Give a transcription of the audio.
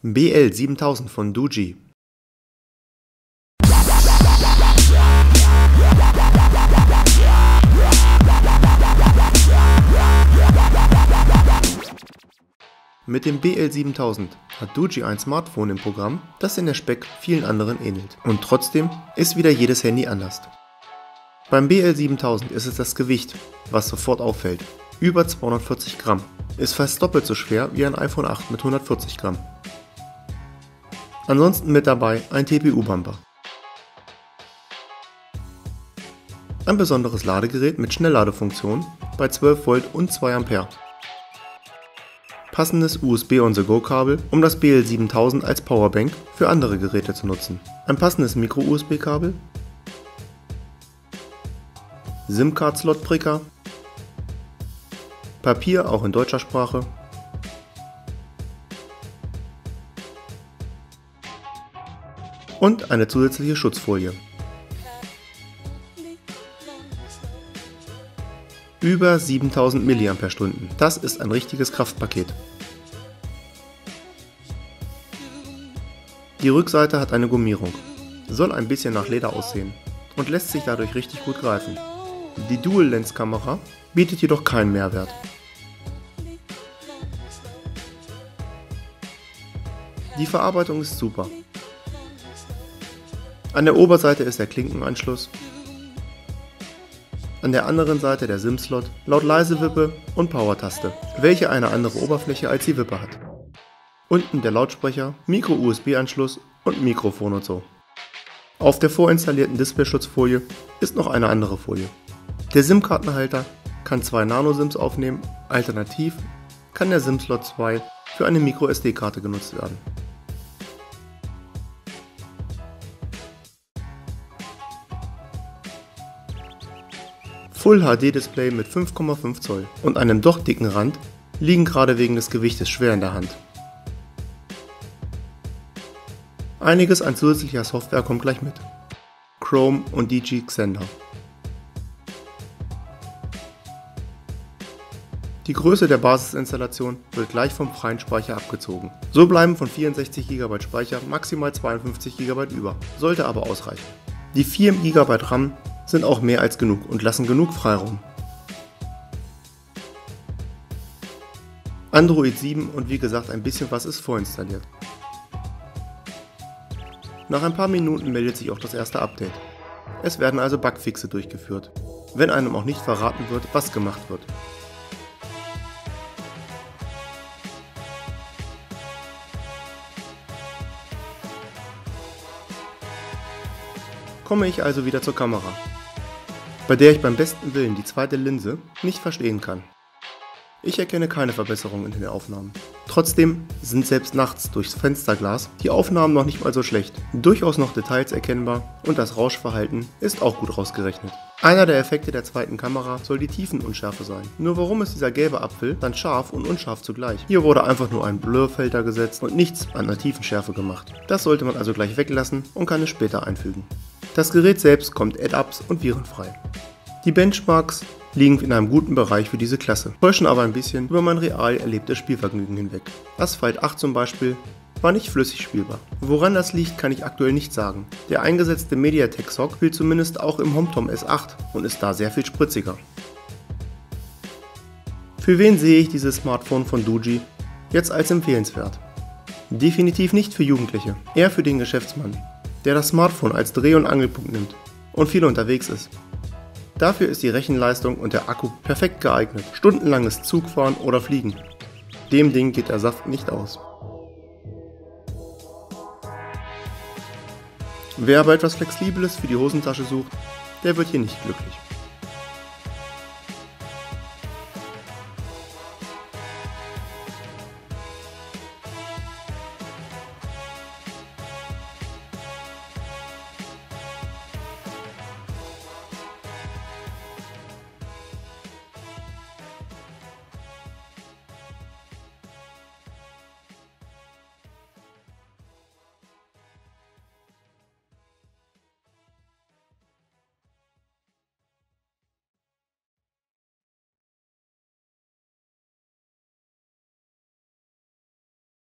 BL7000 von Doogee. Mit dem BL7000 hat Doogee ein Smartphone im Programm, das in der Spec vielen anderen ähnelt. Und trotzdem ist wieder jedes Handy anders. Beim BL7000 ist es das Gewicht, was sofort auffällt. Über 240 Gramm. Ist fast doppelt so schwer wie ein iPhone 8 mit 140 Gramm. Ansonsten mit dabei ein TPU-Bumper. Ein besonderes Ladegerät mit Schnellladefunktion bei 12 Volt und 2 Ampere. Passendes USB-on-the-go-Kabel, um das BL7000 als Powerbank für andere Geräte zu nutzen. Ein passendes Micro-USB-Kabel, SIM-Card-Slot-Pricker, Papier auch in deutscher Sprache, und eine zusätzliche Schutzfolie. Über 7000 mAh, das ist ein richtiges Kraftpaket. Die Rückseite hat eine Gummierung, soll ein bisschen nach Leder aussehen und lässt sich dadurch richtig gut greifen. Die Dual-Lens-Kamera bietet jedoch keinen Mehrwert. Die Verarbeitung ist super. An der Oberseite ist der Klinkenanschluss, an der anderen Seite der SIM-Slot, Laut-Leise-Wippe und Power-Taste, welche eine andere Oberfläche als die Wippe hat. Unten der Lautsprecher, Micro-USB-Anschluss und Mikrofon und so. Auf der vorinstallierten Displayschutzfolie ist noch eine andere Folie. Der SIM-Kartenhalter kann 2 Nano-SIMs aufnehmen, alternativ kann der SIM-Slot 2 für eine Micro-SD-Karte genutzt werden. Full HD Display mit 5,5 Zoll und einem doch dicken Rand liegen gerade wegen des Gewichtes schwer in der Hand. Einiges an zusätzlicher Software kommt gleich mit. Chrome und DG Xender. Die Größe der Basisinstallation wird gleich vom freien Speicher abgezogen. So bleiben von 64 GB Speicher maximal 52 GB über, sollte aber ausreichen. Die 4 GB RAM sind auch mehr als genug und lassen genug Freiraum. Android 7 und wie gesagt ein bisschen was ist vorinstalliert. Nach ein paar Minuten meldet sich auch das erste Update. Es werden also Bugfixe durchgeführt, wenn einem auch nicht verraten wird, was gemacht wird. Komme ich also wieder zur Kamera, bei der ich beim besten Willen die zweite Linse nicht verstehen kann. Ich erkenne keine Verbesserungen in den Aufnahmen. Trotzdem sind selbst nachts durchs Fensterglas die Aufnahmen noch nicht mal so schlecht. Durchaus noch Details erkennbar und das Rauschverhalten ist auch gut rausgerechnet. Einer der Effekte der zweiten Kamera soll die Tiefenunschärfe sein. Nur warum ist dieser gelbe Apfel dann scharf und unscharf zugleich? Hier wurde einfach nur ein Blurfilter gesetzt und nichts an der Tiefenschärfe gemacht. Das sollte man also gleich weglassen und kann es später einfügen. Das Gerät selbst kommt Add-ups und virenfrei. Die Benchmarks liegen in einem guten Bereich für diese Klasse, täuschen aber ein bisschen über mein real erlebtes Spielvergnügen hinweg. Asphalt 8 zum Beispiel war nicht flüssig spielbar. Woran das liegt, kann ich aktuell nicht sagen. Der eingesetzte MediaTek SoC spielt zumindest auch im HomeTom S8 und ist da sehr viel spritziger. Für wen sehe ich dieses Smartphone von Doogee jetzt als empfehlenswert? Definitiv nicht für Jugendliche, eher für den Geschäftsmann, der das Smartphone als Dreh- und Angelpunkt nimmt und viel unterwegs ist. Dafür ist die Rechenleistung und der Akku perfekt geeignet. Stundenlanges Zugfahren oder Fliegen. Dem Ding geht der Saft nicht aus. Wer aber etwas Flexibles für die Hosentasche sucht, der wird hier nicht glücklich.